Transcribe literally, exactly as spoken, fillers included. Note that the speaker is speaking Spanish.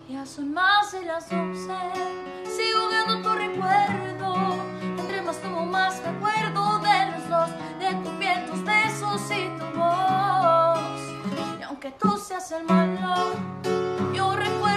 Ya son más de las doce, sigo viendo tu recuerdo. Entre más tomo más me acuerdo de los dos, de tus piel, tus besos y tu voz. Y aunque tú seas el malo, yo recuerdo